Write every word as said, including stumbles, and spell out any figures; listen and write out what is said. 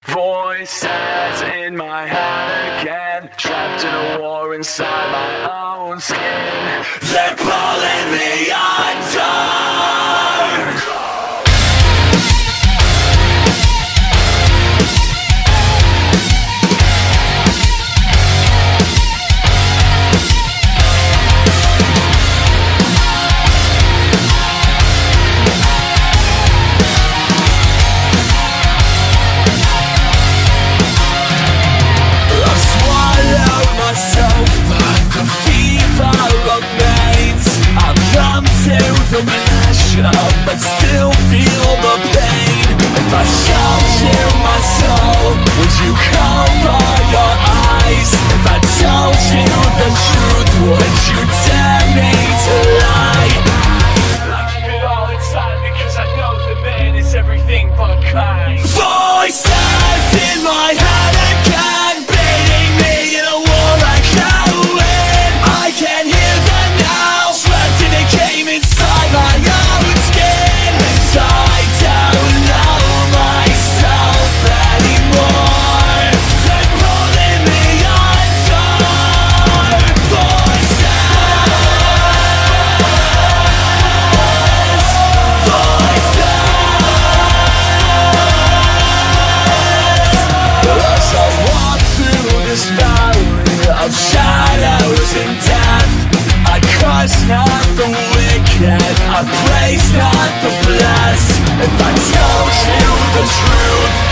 Voices in my head again, trapped in a war inside my own skin. They're pulling me under. But still feel the pain. If I showed you my soul, would you cover your eyes? If I told you the truth, would you dare me to lie? I keep it all inside because I know the man is everything but kind. Voices in my head again, beating me in a war I can't win. I can hear them now, trapped in a game inside my own skin. I don't know myself anymore. They're pulling me under. Voices, voices. As I walk through this valley of shadows and death, I curse not the wicked, I praise not the blessed. If I told you the truth,